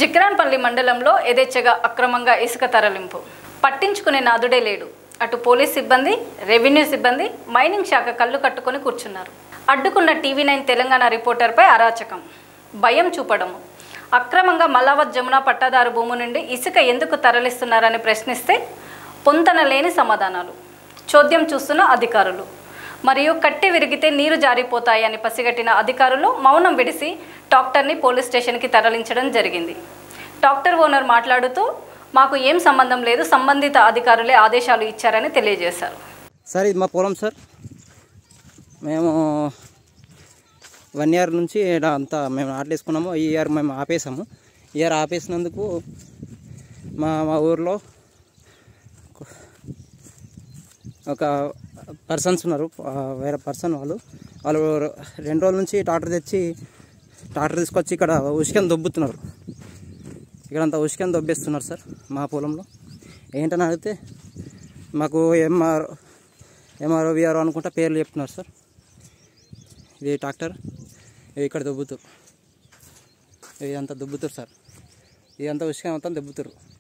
జిక్రాన్పల్లి మండలంలో యథేచ్ఛగా అక్రమంగా ఇసుక తరలింపు. పట్టించుకునే నాదుడే లేడు. అటు పోలీస్ సిబ్బంది, రెవెన్యూ సిబ్బంది, మైనింగ్ శాఖ కళ్ళు కట్టుకొని కూర్చున్నారు. అడ్డుకున్న టీవీ9 తెలంగాణ రిపోర్టర్పై అరాచకం, భయం చూపడము. అక్రమంగా మల్లావత్ జమున పట్టాదారు భూమి నుండి ఇసుక ఎందుకు తరలిస్తున్నారని ప్రశ్నిస్తే పొంతన లేని సమాధానాలు. చోద్యం చూస్తున్న అధికారులు మరియు కట్టి విరిగితే నీరు జారిపోతాయని పసిగట్టిన అధికారులు మౌనం విడిసి ట్రాక్టర్ని పోలీస్ స్టేషన్కి తరలించడం జరిగింది. ట్రాక్టర్ ఓనర్ మాట్లాడుతూ మాకు ఏం సంబంధం లేదు, సంబంధిత అధికారులే ఆదేశాలు ఇచ్చారని తెలియజేశారు. సార్ ఇది మా పొలం సార్. మేము 1 ఇయర్ నుంచి అంతా మేము నాట్లేసుకున్నాము. ఈ ఇయర్ మేము ఆపేసాము. ఈ ఇయర్ ఆపేసినందుకు మా ఊర్లో ఒక పర్సన్స్ ఉన్నారు, వేరే పర్సన్ వాళ్ళు 2 రోజుల నుంచి ట్రాక్టర్ తీసుకొచ్చి ఇక్కడ ఉసుకని దొబ్బుతున్నారు. ఇక్కడంతా ఉసుకని దొబ్బేస్తున్నారు సార్ మా పొలంలో. ఏంటని అడిగితే మాకు ఎంఆర్ఓ విఆర్ఓ అనుకుంటా పేర్లు చెప్తున్నారు సార్. ఇది ట్రాక్టర్ ఇక్కడ దొబ్బుతారు, ఇదంతా దొబ్బుతారు సార్. ఇదంతా ఉసుక మొత్తం దొబ్బుతారు.